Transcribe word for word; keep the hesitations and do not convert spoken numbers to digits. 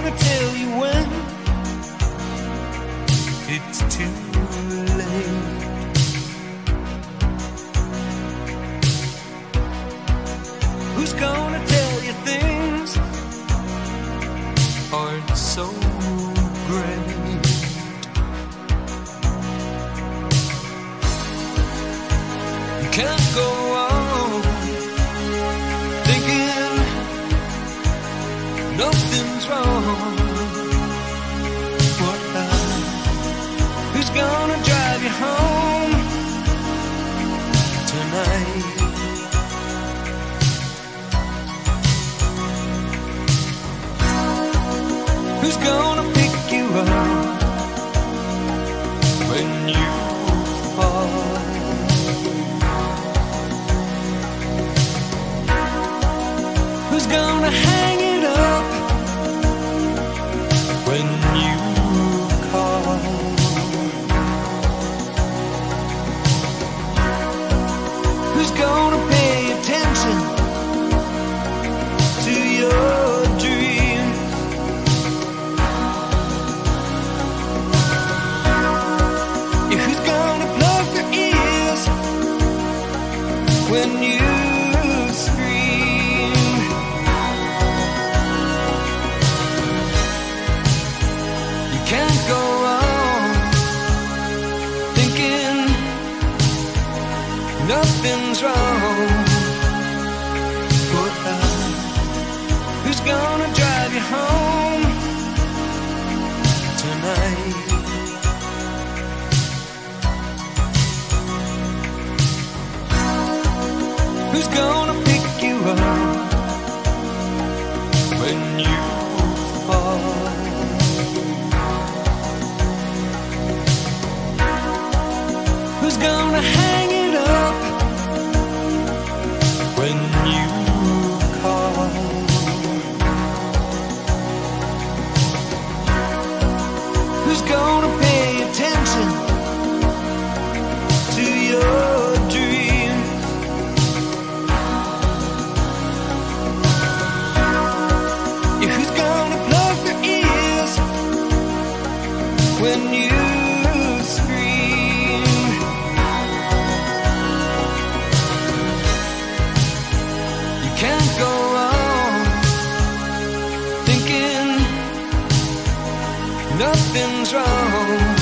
gonna tell you when it's too late? Who's gonna tell you things aren't so great? You can't go on thinking nothing's wrong. What now? Who's gonna drive you home tonight? Who's gonna pick you up when you fall? Who's gonna hang it up when you call? Who's gonna pay attention to your dreams? Yeah, who's gonna plug their ears when you can't go on thinking nothing's wrong? But uh, who's gonna drive you home tonight? Who's gonna pick you up when you fall? Who's gonna hang it up when you call? Who's gonna pay attention to your dreams? Yeah, who's gonna plug their ears when you can't go on thinking nothing's wrong?